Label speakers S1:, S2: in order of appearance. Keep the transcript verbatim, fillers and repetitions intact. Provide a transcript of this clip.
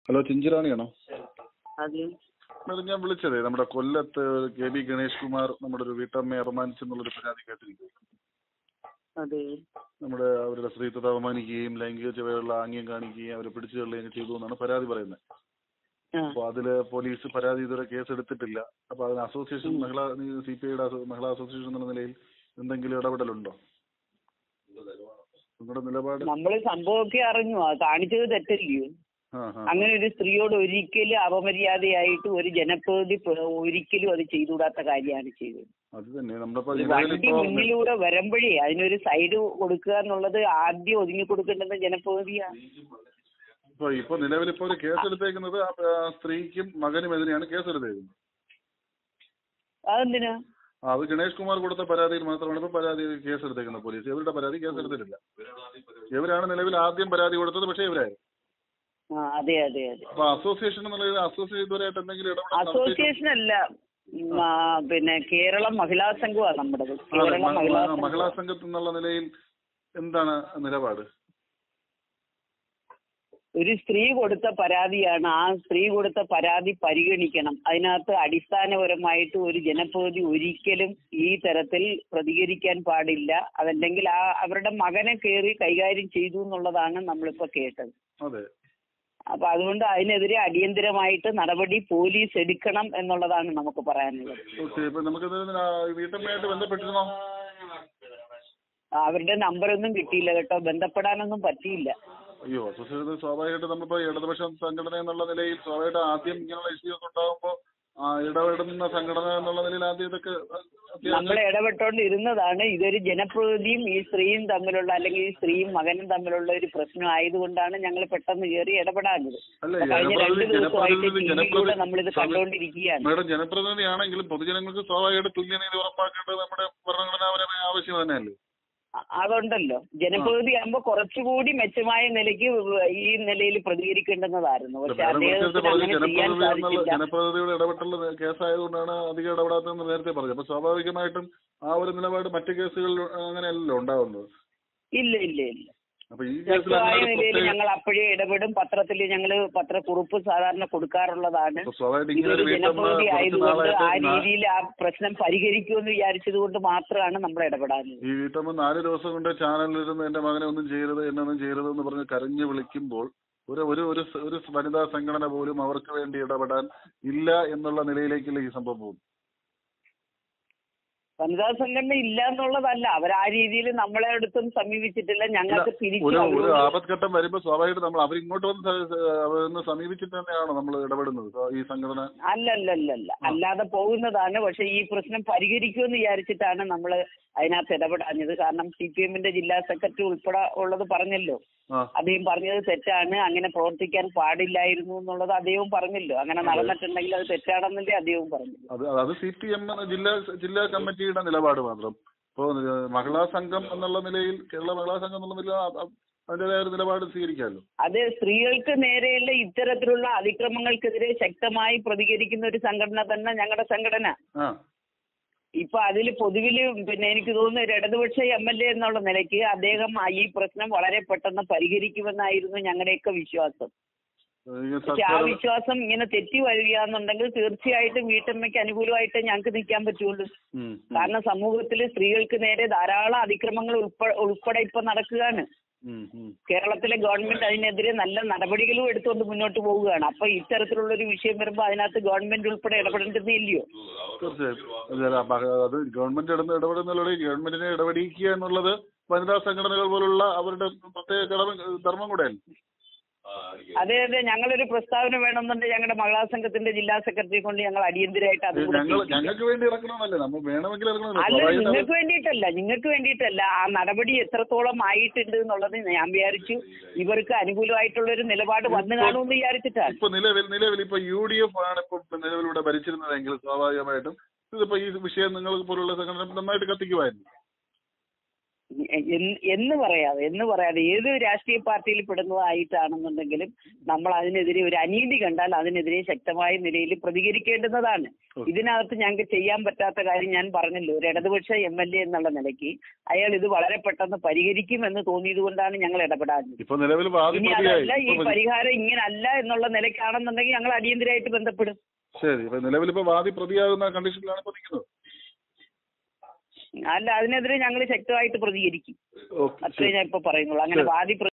S1: Hello, ചിഞ്ചിറാണിയാണോ?
S2: അതെ.
S1: അത് ഞാൻ വിളിച്ചതേ, നമ്മുടെ കൊല്ലത്ത് കെ ബി ഗണേഷ് കുമാർ നമ്മുടെ ഒരു വീട്ടമ്മയെ അപമാനിച്ചെന്നുള്ളൊരു പരാതി കേട്ടിരിക്കും.
S2: അതെ.
S1: നമ്മുടെ അവരുടെ സ്ത്രീത്വത്തെ അപമാനിക്കുകയും ലൈംഗിക ചുവയുള്ള ആംഗ്യം കാണിക്കുകയും അവരെ പിടിച്ചു തള്ളുകയും ചെയ്തു എന്നാണ് പരാതി പറയുന്നത്. അപ്പൊ അതില് പോലീസ് പരാതി ഇതുവരെ കേസ് എടുത്തിട്ടില്ല. അപ്പൊ അതിന് അസോസിയേഷൻ മഹിളാ സി പി ഐയുടെ മഹിളാ അസോസിയേഷൻ എന്നുള്ള നിലയിൽ എന്തെങ്കിലും ഇടപെടലുണ്ടോ? നിങ്ങളുടെ നിലപാട്?
S2: നമ്മള് സംഭവമൊക്കെ അറിഞ്ഞു, കാണിച്ചത് തെറ്റല്ലയോ? അങ്ങനെ ഒരു സ്ത്രീയോട് ഒരിക്കലും അപമര്യാദയായിട്ട് ഒരു ജനപ്രതിനിധി ഒരിക്കലും അത് ചെയ്തുകൂടാത്ത കാര്യമാണ് ചെയ്തത്.
S1: അത് തന്നെ
S2: വണ്ടി മുന്നിലൂടെ വരുമ്പോഴേ അതിനൊരു സൈഡ് കൊടുക്കുക എന്നുള്ളത് ആദ്യം ഒതുങ്ങി കൊടുക്കേണ്ടത് ജനപ്രതിനിധിയാണ്.
S1: ഇപ്പൊ ഇപ്പൊ നിലവിൽ ഇപ്പൊ ഒരു കേസ് എടുത്തേക്കുന്നത് സ്ത്രീക്കും മകനും എതിരെയാണ് കേസ് എടുത്തേക്കുന്നത്.
S2: അതെന്തിനാ?
S1: അത് ഗണേഷ് കുമാർ കൊടുത്ത പരാതിയിൽ മാത്രമാണ് ഇപ്പൊ പരാതി കേസ് എടുത്തേക്കുന്നത് പോലീസ്. ഇവരുടെ പരാതി കേസ് എടുത്തിട്ടില്ല. ഇവരാണ് നിലവിൽ ആദ്യം പരാതി കൊടുത്തത്, പക്ഷേ ഇവരായിരുന്നു.
S2: അതെ അതെ അതെ.
S1: അപ്പൊ അസോസിയേഷൻ എന്നുള്ള അസോസിയേഷൻ ഇതുവരെയായിട്ട് എന്തെങ്കിലും ഇടപെടൽ?
S2: അസോസിയേഷൻ അല്ല, പിന്നെ കേരളം മഹിളാ സംഘമാണ് നമ്മുടെ.
S1: മഹിളാ സംഘത്തിൽ എന്നുള്ള നിലയിൽ എന്താണ് നിലപാട്?
S2: ഒരു സ്ത്രീ കൊടുത്ത പരാതിയാണ്, ആ സ്ത്രീ കൊടുത്ത പരാതി പരിഗണിക്കണം. അതിനകത്ത് അടിസ്ഥാനപരമായിട്ട് ഒരു ജനപ്രതിനിധി ഒരിക്കലും ഈ തരത്തിൽ പ്രതികരിക്കാൻ പാടില്ല. അതല്ലെങ്കിൽ ആ അവരുടെ മകനെ കയറി കൈകാര്യം ചെയ്തു എന്നുള്ളതാണ് നമ്മളിപ്പോ കേട്ടത്.
S1: അതെ.
S2: അപ്പൊ അതുകൊണ്ട് അതിനെതിരെ അടിയന്തരമായിട്ട് നടപടി പോലീസ് എടുക്കണം എന്നുള്ളതാണ് നമുക്ക് പറയാനുള്ളത്. അവരുടെ നമ്പറൊന്നും കിട്ടിയില്ല കേട്ടോ, ബന്ധപ്പെടാനൊന്നും പറ്റിയില്ല.
S1: അയ്യോ, അസോസിയേഷൻ സ്വാഭാവികമായിട്ട് നമ്മളിപ്പോ ഇടതുപക്ഷ സംഘടന എന്നുള്ള നിലയിൽ സ്വാഭാവികമായിട്ട് ആദ്യം ഇങ്ങനെയുള്ള ഇഷ്യൂസ് ഉണ്ടാകുമ്പോ ഇടപെടുന്ന സംഘടന എന്നുള്ള നിലയിൽ ആദ്യം ഇതൊക്കെ
S2: നമ്മൾ ഇടപെട്ടോണ്ടിരുന്നതാണ്. ഇതൊരു ജനപ്രതിനിധിയും ഈ സ്ത്രീയും തമ്മിലുള്ള, അല്ലെങ്കിൽ ഈ സ്ത്രീയും മകനും തമ്മിലുള്ള ഒരു പ്രശ്നം ആയതുകൊണ്ടാണ് ഞങ്ങൾ പെട്ടെന്ന് കയറി ഇടപെടാഞ്ഞത്. കഴിഞ്ഞ രണ്ട് ദിവസമായിട്ട് ടിവിയിലൂടെ നമ്മളിത് കണ്ടുകൊണ്ടിരിക്കുകയാണ്.
S1: മേഡം, ജനപ്രതിനിധിയാണെങ്കിലും പൊതുജനങ്ങൾക്ക് സ്വാഭാവികമായിട്ട് തുല്യനീതി ഉറപ്പാക്കേണ്ടത് നമ്മുടെ ഭരണഘടനാപരമായ ആവശ്യം തന്നെയല്ലേ?
S2: അതുണ്ടല്ലോ. ജനപ്രതിനിധി ആകുമ്പോ കുറച്ചുകൂടി മെച്ചമായ നിലയ്ക്ക് ഈ നിലയിൽ പ്രതികരിക്കേണ്ടതായിരുന്നു. പക്ഷെ അദ്ദേഹത്തിന് അങ്ങനെ ചെയ്യാൻ സാധിച്ചില്ല.
S1: ജനപ്രതിനിധിയുടെ ഇടപെട്ടുള്ള കേസായതുകൊണ്ടാണ് അധികം ഇടപെടാത്തതെന്ന് നേരത്തെ പറഞ്ഞു. അപ്പൊ സ്വാഭാവികമായിട്ടും ആ ഒരു നിലപാട് മറ്റു കേസുകളിൽ അങ്ങനെയല്ലല്ലോ ഉണ്ടാവുന്നത്.
S2: ഇല്ല ഇല്ല ഇല്ല. വ്യക്തമായ നിലയിൽ ഞങ്ങൾ അപ്പോഴേ ഇടപെടും. പത്രത്തിൽ ഞങ്ങൾ പത്രക്കുറിപ്പ് സാധാരണ കൊടുക്കാറുള്ളതാണ്. ഇതൊരു ജനപ്രതിനിധി ആയതുകൊണ്ട് ആ രീതിയിൽ ആ പ്രശ്നം പരിഹരിക്കുമെന്ന് വിചാരിച്ചത് കൊണ്ട് മാത്രമാണ് നമ്മൾ ഇടപെടാഞ്ഞത്.
S1: ഈ വീട്ടമ്മ നാല് ദിവസം കൊണ്ട് ചാനലിലിരുന്ന് എന്റെ മകനെ ഒന്നും ചെയ്യരുത്, എന്നൊന്നും ചെയ്യരുത് എന്ന് പറഞ്ഞ് കരഞ്ഞു വിളിക്കുമ്പോൾ ഒരു ഒരു ഒരു വനിതാ സംഘടന പോലും അവർക്ക് വേണ്ടി ഇടപെടാൻ ഇല്ല എന്നുള്ള നിലയിലേക്കല്ലേ ഈ സംഭവം പോകും?
S2: വനിതാ സംഘടന ഇല്ല എന്നുള്ളതല്ല, അവർ ആ രീതിയിൽ നമ്മളെ അടുത്തും സമീപിച്ചിട്ടില്ല. ഞങ്ങൾക്ക് തിരിച്ചു
S1: ഒരു ആപത്ഘട്ടം വരുമ്പോൾ സ്വാഭാവികമായിട്ട് നമ്മൾ അവരിങ്ങോട്ട് വന്ന് സമീപിച്ചിട്ട് തന്നെയാണോ നമ്മൾ ഇടപെടുന്നത് ഈ സംഘടന?
S2: അല്ലല്ലല്ല, അല്ലാതെ പോകുന്നതാണ്. പക്ഷെ ഈ പ്രശ്നം പരിഹരിക്കുമെന്ന് വിചാരിച്ചിട്ടാണ് നമ്മൾ അതിനകത്ത് ഇടപെടാഞ്ഞത്. കാരണം സി പി എമ്മിന്റെ ജില്ലാ സെക്രട്ടറി ഉൾപ്പെടെ ഉള്ളത് പറഞ്ഞല്ലോ, അദ്ദേഹം പറഞ്ഞത് തെറ്റാണ്, അങ്ങനെ പ്രവർത്തിക്കാൻ പാടില്ലായിരുന്നു എന്നുള്ളത് അദ്ദേഹവും പറഞ്ഞല്ലോ. അങ്ങനെ നടന്നിട്ടുണ്ടെങ്കിൽ അത് തെറ്റാണെന്നല്ലേ അദ്ദേഹവും പറഞ്ഞു.
S1: അത് സി പി എം ജില്ലാ ജില്ലാ കമ്മിറ്റിയുടെ നിലപാട് മാത്രം. ഇപ്പോ മഹിളാ സംഘം എന്നുള്ള നിലയിൽ, കേരള മഹിളാ സംഘം എന്നുള്ള നിലയിൽ അതിന്റേതായ ഒരു നിലപാട് സ്വീകരിക്കാമല്ലോ.
S2: അത് സ്ത്രീകൾക്ക് നേരെയുള്ള ഇത്തരത്തിലുള്ള അതിക്രമങ്ങൾക്കെതിരെ ശക്തമായി പ്രതികരിക്കുന്ന ഒരു സംഘടന തന്നെ ഞങ്ങളുടെ സംഘടന. ഇപ്പൊ അതിൽ പൊതുവില് പിന്നെ എനിക്ക് തോന്നുന്നു ഒരു ഇടതുപക്ഷ എം എൽ എ എന്നുള്ള നിലയ്ക്ക് അദ്ദേഹം ഈ പ്രശ്നം വളരെ പെട്ടെന്ന് പരിഹരിക്കുമെന്നായിരുന്നു ഞങ്ങളുടെയൊക്കെ വിശ്വാസം. പക്ഷെ ആ വിശ്വാസം ഇങ്ങനെ തെറ്റി വരികയാണെന്നുണ്ടെങ്കിൽ തീർച്ചയായിട്ടും വീട്ടമ്മയ്ക്ക് അനുകൂലമായിട്ട് ഞങ്ങൾക്ക് നിൽക്കാൻ പറ്റുള്ളൂ. കാരണം സമൂഹത്തിൽ സ്ത്രീകൾക്ക് നേരെ ധാരാളം അതിക്രമങ്ങൾ ഉൾപ്പെടെ ഉൾപ്പെടെ ഇപ്പൊ നടക്കുകയാണ്. കേരളത്തിലെ ഗവൺമെന്റ് അതിനെതിരെ നല്ല നടപടികളും എടുത്തുകൊണ്ട് മുന്നോട്ട് പോവുകയാണ്. അപ്പൊ ഇത്തരത്തിലുള്ള ഒരു വിഷയം വരുമ്പോൾ അതിനകത്ത് ഗവൺമെന്റ് ഉൾപ്പെടെ ഇടപെടേണ്ടതില്ലയോ?
S1: തീർച്ചയായും അത് ഗവൺമെന്റ് ഇടപെടുന്ന ഗവൺമെന്റിനെ ഇടപെടിക്കുക എന്നുള്ളത് വനിതാ സംഘടനകൾ പോലുള്ള അവരുടെ പ്രത്യേക ധർമ്മം കൂടെയല്ലേ?
S2: അതെ അതെ. ഞങ്ങളൊരു പ്രസ്താവന വേണമെന്നുണ്ടെങ്കിൽ ഞങ്ങളുടെ മഹിളാ സംഘത്തിന്റെ ജില്ലാ സെക്രട്ടറി കൊണ്ട് ഞങ്ങൾ അടിയന്തരമായിട്ട് അത്
S1: ഞങ്ങൾക്ക് വേണ്ടി ഇറക്കണമെന്നല്ലേ, നമ്മൾ വേണമെങ്കിൽ
S2: അല്ല, നിങ്ങൾക്ക് വേണ്ടിയിട്ടല്ല നിങ്ങൾക്ക് വേണ്ടിയിട്ടല്ല ആ നടപടി എത്രത്തോളം ആയിട്ടുണ്ട് എന്നുള്ളത് ഞാൻ വിചാരിച്ചു ഇവർക്ക് അനുകൂലമായിട്ടുള്ള ഒരു നിലപാട് വന്നു കാണുമെന്ന് വിചാരിച്ചിട്ടാണ്.
S1: ഇപ്പൊ നിലവിൽ നിലവിൽ ഇപ്പൊ യു ഡി എഫ് ആണ് ഇപ്പൊ നിലവിലൂടെ ഭരിച്ചിരുന്നതെങ്കിൽ സ്വാഭാവികമായിട്ടും ഇതിപ്പോ ഈ വിഷയം നിങ്ങൾക്ക് പോലുള്ള സംഘടന നന്നായിട്ട് കത്തിക്കുമായിരുന്നു.
S2: എന്ന് പറയാതെ എന്ന് പറയാതെ ഏത് രാഷ്ട്രീയ പാർട്ടിയിൽ പെടുന്നതായിട്ടാണെന്നുണ്ടെങ്കിലും നമ്മൾ അതിനെതിരെ ഒരു അനീതി കണ്ടാൽ അതിനെതിരെ ശക്തമായ നിലയിൽ പ്രതികരിക്കേണ്ടുന്നതാണ്. ഇതിനകത്ത് ഞങ്ങൾക്ക് ചെയ്യാൻ പറ്റാത്ത കാര്യം ഞാൻ പറഞ്ഞല്ലോ, ഒരു ഇടതുപക്ഷ എം എൽ എ എന്നുള്ള നിലയ്ക്ക് അയാൾ ഇത് വളരെ പെട്ടെന്ന് പരിഹരിക്കുമെന്ന് തോന്നിയത് കൊണ്ടാണ് ഞങ്ങൾ ഇടപെടാഞ്ഞത്. ഇനി അതല്ല, ഈ പരിഹാരം ഇങ്ങനെ അല്ല എന്നുള്ള നിലയ്ക്കാണെന്നുണ്ടെങ്കിൽ ഞങ്ങൾ അടിയന്തരമായിട്ട് ബന്ധപ്പെടും.
S1: ശരി, നിലവിൽ ഇപ്പൊ വാദി പ്രതിയാകുന്ന കണ്ടീഷനിലാണ് ഇപ്പൊ നിൽക്കുന്നത്.
S2: അല്ല, അതിനെതിരെ ഞങ്ങൾ ശക്തമായിട്ട് പ്രതികരിക്കും. അത്രേ ഞാൻ ഇപ്പൊ പറയുന്നുള്ളൂ. അങ്ങനെ വാദി